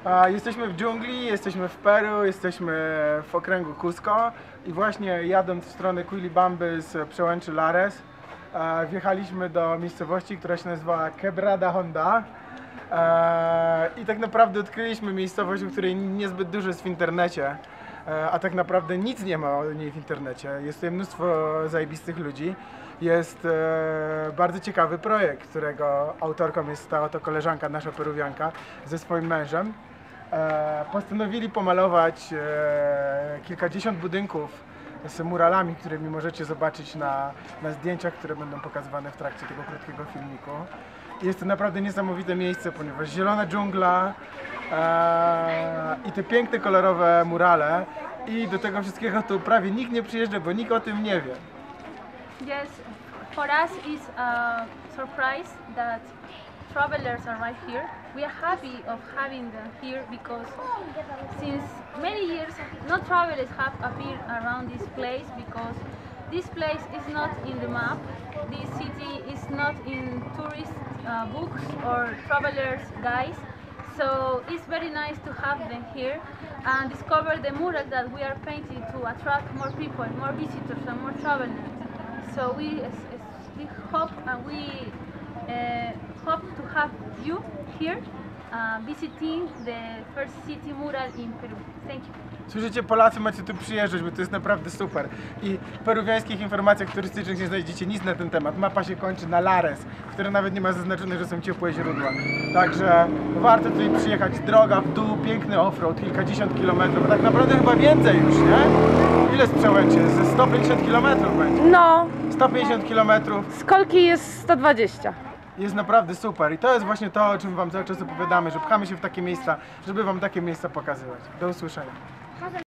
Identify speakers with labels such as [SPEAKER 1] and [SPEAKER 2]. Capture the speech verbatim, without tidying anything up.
[SPEAKER 1] A, jesteśmy w dżungli, jesteśmy w Peru, jesteśmy w okręgu Cusco i właśnie jadąc w stronę Quillibamby z przełęczy Lares e, wjechaliśmy do miejscowości, która się nazywa Quebrada Honda e, i tak naprawdę odkryliśmy miejscowość, o której niezbyt dużo jest w internecie, e, a tak naprawdę nic nie ma o niej w internecie. Jest tutaj mnóstwo zajebistych ludzi. Jest e, bardzo ciekawy projekt, którego autorką jest ta oto koleżanka, nasza peruwianka, ze swoim mężem. E, postanowili pomalować e, kilkadziesiąt budynków z muralami, którymi możecie zobaczyć na, na zdjęciach, które będą pokazywane w trakcie tego krótkiego filmiku. I jest to naprawdę niesamowite miejsce, ponieważ zielona dżungla e, i te piękne, kolorowe murale i do tego wszystkiego tu prawie nikt nie przyjeżdża, bo nikt o tym nie wie.
[SPEAKER 2] Yes, for us it's a surprise that travelers arrive here. We are happy of having them here because since many years no travelers have appeared around this place because this place is not in the map. This city is not in tourist uh, books or travelers guides. So it's very nice to have them here and discover the mural that we are painting to attract more people, more visitors and more travelers. So we, we hope and we uh, hope to have you here uh, visiting the first city mural in Peru. Thank you.
[SPEAKER 1] Słyszycie, Polacy, macie tu przyjeżdżać, bo to jest naprawdę super. I w peruwiańskich informacjach turystycznych nie znajdziecie nic na ten temat. Mapa się kończy na Lares, w której nawet nie ma zaznaczone, że są ciepłe źródła. Także warto tutaj przyjechać. Droga w dół, piękny offroad, kilkadziesiąt kilometrów, tak naprawdę chyba więcej już, nie? Ile z Przełęczy? Ze sto pięćdziesiąt kilometrów będzie.
[SPEAKER 3] No,
[SPEAKER 1] sto pięćdziesiąt kilometrów.
[SPEAKER 3] z Kolki jest sto dwadzieścia.
[SPEAKER 1] Jest naprawdę super i to jest właśnie to, o czym wam cały czas opowiadamy, że pchamy się w takie miejsca, żeby wam takie miejsca pokazywać. Do usłyszenia.